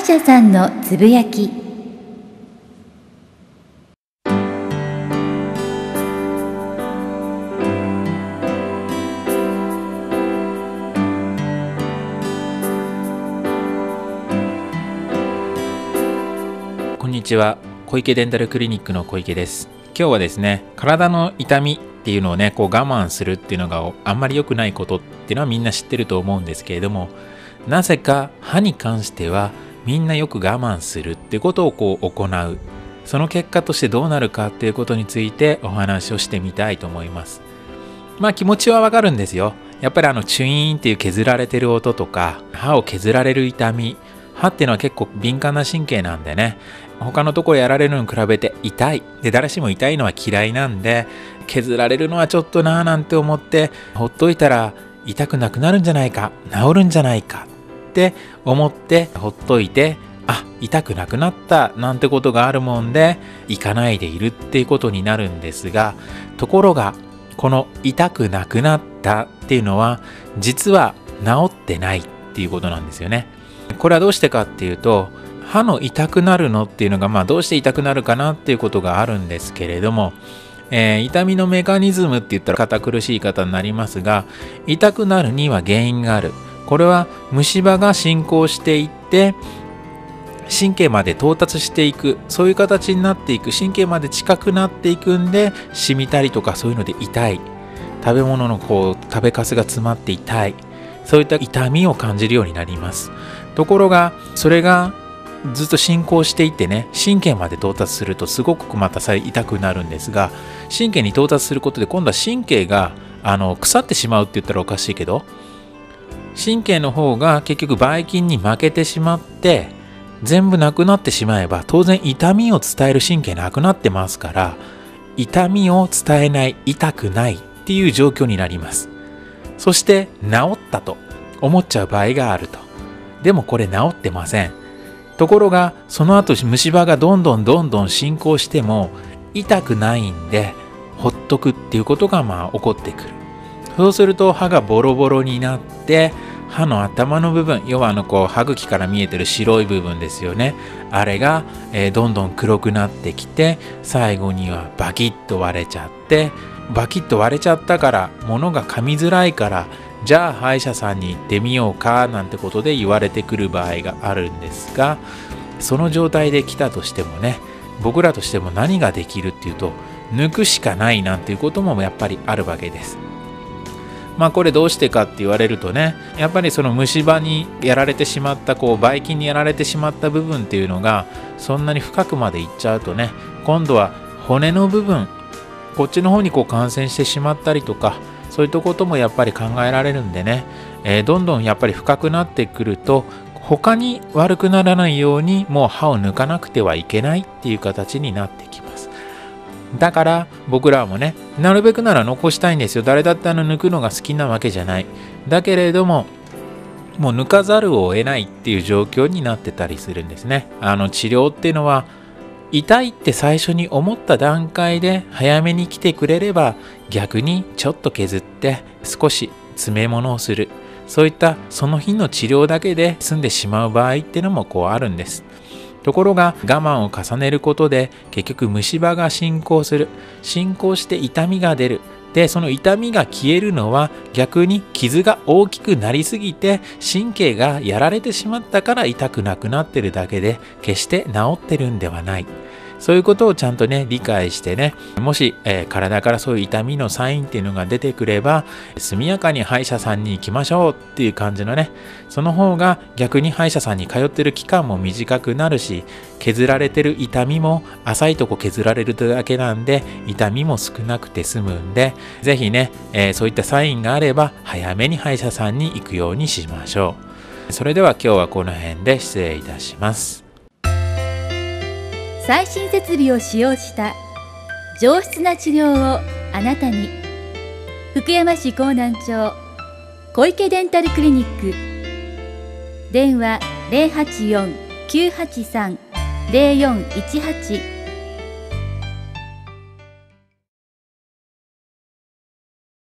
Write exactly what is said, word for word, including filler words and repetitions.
医者さんのつぶやき。 こんにちは、小池デンタルクリニックの小池です。今日はですね、体の痛みっていうのをね、こう我慢するっていうのがあんまり良くないことっていうのはみんな知ってると思うんですけれども、なぜか歯に関してはみんなよく我慢するってことをこう行う。その結果としてどうなるかっていうことについてお話をしてみたいと思います。まあ気持ちはわかるんですよ。やっぱりあのチュイーンっていう削られてる音とか、歯を削られる痛み、歯っていうのは結構敏感な神経なんでね、他のところやられるのに比べて痛い。で、誰しも痛いのは嫌いなんで、削られるのはちょっとなーなんて思って、ほっといたら痛くなくなるんじゃないか、治るんじゃないかって思ってほっといて、あ、痛くなくなったなんてことがあるもんで、行かないでいるっていうことになるんですが、ところが、この痛くなくなったっていうのは、実は治ってないっていうことなんですよね。これはどうしてかっていうと、歯の痛くなるのっていうのが、まあどうして痛くなるかなっていうことがあるんですけれども、えー、痛みのメカニズムって言ったら堅苦しい言い方になりますが、痛くなるには原因がある。これは虫歯が進行していって、神経まで到達していく、そういう形になっていく、神経まで近くなっていくんで、染みたりとかそういうので痛い。食べ物のこう食べかすが詰まって痛い。そういった痛みを感じるようになります。ところが、それがずっと進行していってね、神経まで到達するとすごくまたさ痛くなるんですが、神経に到達することで今度は神経があの腐ってしまうって言ったらおかしいけど、神経の方が結局ばい菌に負けてしまって全部なくなってしまえば、当然痛みを伝える神経なくなってますから、痛みを伝えない、痛くないっていう状況になります。そして治ったと思っちゃう場合があると。でもこれ治ってません。ところがその後虫歯がどんどんどんどん進行しても痛くないんで、ほっとくっていうことがまあ起こってくる。そうすると歯がボロボロになって、歯の頭の部分、要はあのこう歯茎から見えてる白い部分ですよね。あれが、えー、どんどん黒くなってきて、最後にはバキッと割れちゃって、バキッと割れちゃったから物が噛みづらいから、じゃあ歯医者さんに行ってみようかなんてことで言われてくる場合があるんですが、その状態で来たとしてもね、僕らとしても何ができるっていうと、抜くしかないなんていうこともやっぱりあるわけです。まあこれどうしてかって言われるとね、やっぱりその虫歯にやられてしまった、こうばい菌にやられてしまった部分っていうのがそんなに深くまでいっちゃうとね、今度は骨の部分、こっちの方にこう感染してしまったりとか、そういったこともやっぱり考えられるんでね、えー、どんどんやっぱり深くなってくると、他に悪くならないようにもう歯を抜かなくてはいけないっていう形になってきます。だから僕らもね、なるべくなら残したいんですよ。誰だってあの抜くのが好きなわけじゃない。だけれども、もう抜かざるを得ないっていう状況になってたりするんですね。あの治療っていうのは、痛いって最初に思った段階で早めに来てくれれば、逆にちょっと削って少し詰め物をする、そういったその日の治療だけで済んでしまう場合っていうのもこうあるんです。ところが我慢を重ねることで結局虫歯が進行する、進行して痛みが出る。で、その痛みが消えるのは逆に傷が大きくなりすぎて神経がやられてしまったから痛くなくなってるだけで、決して治ってるんではない。そういうことをちゃんとね、理解してね、もし、えー、体からそういう痛みのサインっていうのが出てくれば、速やかに歯医者さんに行きましょうっていう感じのね、その方が逆に歯医者さんに通ってる期間も短くなるし、削られてる痛みも浅いとこ削られるだけなんで、痛みも少なくて済むんで、ぜひね、えー、そういったサインがあれば、早めに歯医者さんに行くようにしましょう。それでは今日はこの辺で失礼いたします。 最新設備を使用した上質な治療をあなたに。福山市江南町小池デンタルクリニック。電話 ゼロはちよん きゅうはちさん ゼロよんいちはち